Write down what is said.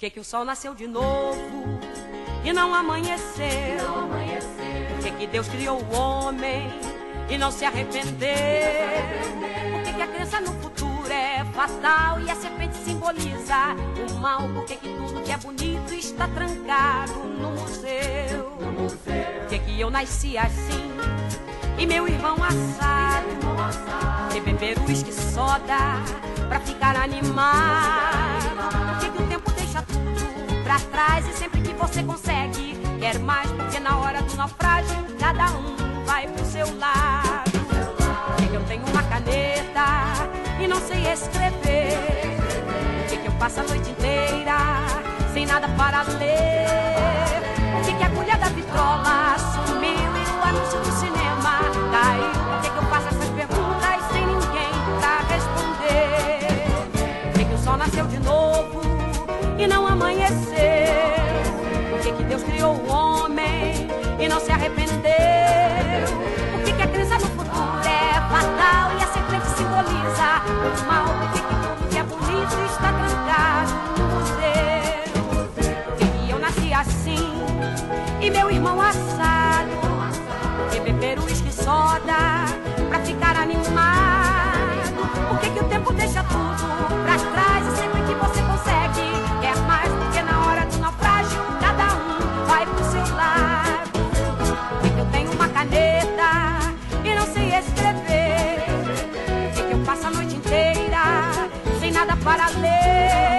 que o sol nasceu de novo e não amanheceu? Por que Deus criou o homem e não se arrependeu? Por que a crença no futuro é fatal e a serpente simboliza o mal? Por que tudo que é bonito está trancado no museu? Por que eu nasci assim e meu irmão assado? E beber uísque soda pra ficar animado? Por que o tempo deixa tudo pra trás e sempre que você consegue quer mais? Porque na hora do naufrágio cada um vai pro seu lado. Por que eu tenho uma caneta e não sei escrever? Por que eu passo a noite inteira sem nada para ler? Por que a agulha da vitrola sumiu e o anúncio do cinema caiu? Por que eu faço essas perguntas sem ninguém pra responder? Por que o sol nasceu de novo e não amanheceu? Por que Deus criou o homem e não se arrependeu? Por que a crença no futuro é fatal e a serpente simboliza o mal? Por que tudo que é bonito está trancado no museu? Por que eu nasci assim e meu irmão assado? Por que beber uísque soda pra ficar animado? Por que o tempo deixa tudo pra trás e sempre que você consegue quer mais? Porque na hora do naufrágio cada um vai pro seu lado. Por que eu tenho uma caneta e não sei escrever? Por que eu passo a noite inteira sem nada para ler?